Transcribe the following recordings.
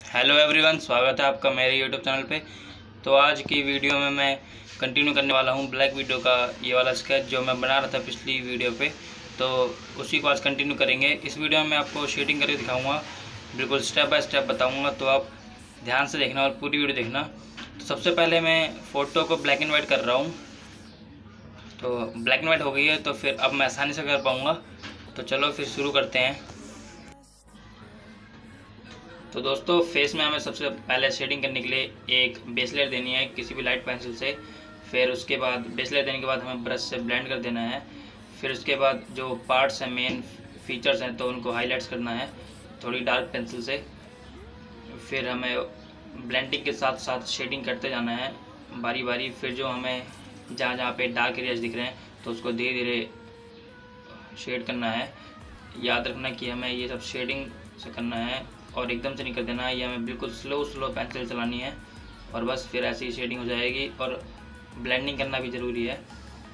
Hello everyone, स्वागत है आपका मेरे यूट्यूब चैनल पे। तो आज की वीडियो में मैं कंटिन्यू करने वाला हूँ ब्लैक विडो का ये वाला स्केच जो मैं बना रहा था पिछली वीडियो पे। तो उसी को आज कंटिन्यू करेंगे। इस वीडियो में मैं आपको शेडिंग करके दिखाऊंगा, बिल्कुल स्टेप बाय स्टेप बताऊँगा, तो आप ध्यान से देखना और पूरी वीडियो देखना। तो सबसे पहले मैं फ़ोटो को ब्लैक एंड वाइट कर रहा हूँ। तो ब्लैक एंड वाइट हो गई है, तो फिर अब मैं आसानी से कर पाऊँगा। तो चलो फिर शुरू करते हैं। तो दोस्तों, फेस में हमें सबसे पहले शेडिंग करने के लिए एक बेस लेयर देनी है किसी भी लाइट पेंसिल से। फिर उसके बाद बेस लेयर देने के बाद हमें ब्रश से ब्लेंड कर देना है। फिर उसके बाद जो पार्ट्स हैं, मेन फीचर्स हैं, तो उनको हाईलाइट्स करना है थोड़ी डार्क पेंसिल से। फिर हमें ब्लेंडिंग के साथ साथ शेडिंग करते जाना है बारी बारी। फिर जो हमें जहाँ जहाँ पे डार्क एरियाज दिख रहे हैं तो उसको धीरे धीरे शेड करना है। याद रखना कि हमें ये सब शेडिंग से करना है और एकदम से नहीं कर देना है। ये हमें बिल्कुल स्लो पेंसिल चलानी है और बस फिर ऐसी ही शेडिंग हो जाएगी। और ब्लेंडिंग करना भी ज़रूरी है।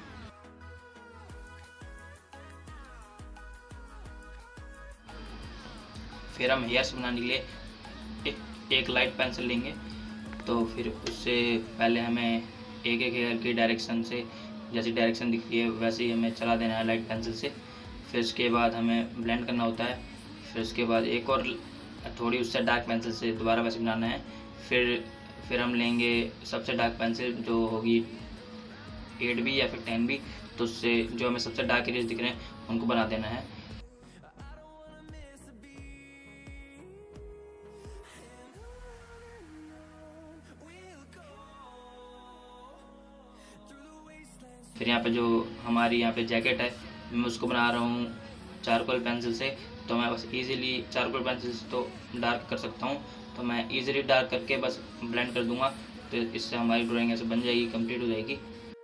फिर हम हेयर्स बनाने के लिए एक लाइट पेंसिल लेंगे। तो फिर उससे पहले हमें एक एक हेयर की डायरेक्शन से, जैसी डायरेक्शन दिख रही है वैसे ही हमें चला देना है लाइट पेंसिल से। फिर उसके बाद हमें ब्लेंड करना होता है। फिर उसके बाद एक और थोड़ी उससे डार्क पेंसिल से दोबारा वैसे बनाना है। फिर हम लेंगे सबसे डार्क पेंसिल जो होगी 8B या फिर 10B। तो उससे जो हमें सबसे डार्क एरियाज दिख रहे हैं उनको बना देना है। फिर यहाँ पे जो हमारी यहाँ पे जैकेट है, मैं उसको बना रहा हूँ चारकोल पेंसिल से। तो मैं बस इजीली चारकोल पेंसिल से तो डार्क कर सकता हूँ, तो मैं इजीली डार्क करके बस ब्लेंड कर दूंगा। तो इससे हमारी ड्राइंग ऐसे बन जाएगी, कंप्लीट हो जाएगी।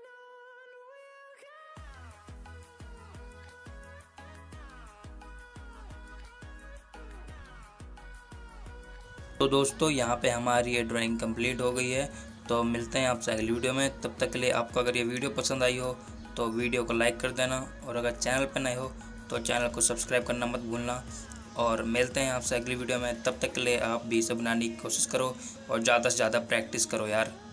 तो दोस्तों, यहाँ पे हमारी ये ड्राइंग कंप्लीट हो गई है। तो मिलते हैं आपसे अगली वीडियो में। तब तक के लिए आपको अगर ये वीडियो पसंद आई हो तो वीडियो को लाइक कर देना, और अगर चैनल पर नए हो तो चैनल को सब्सक्राइब करना मत भूलना। और मिलते हैं आपसे अगली वीडियो में। तब तक के लिए आप भी इसे बनाने की कोशिश करो और ज़्यादा से ज़्यादा प्रैक्टिस करो यार।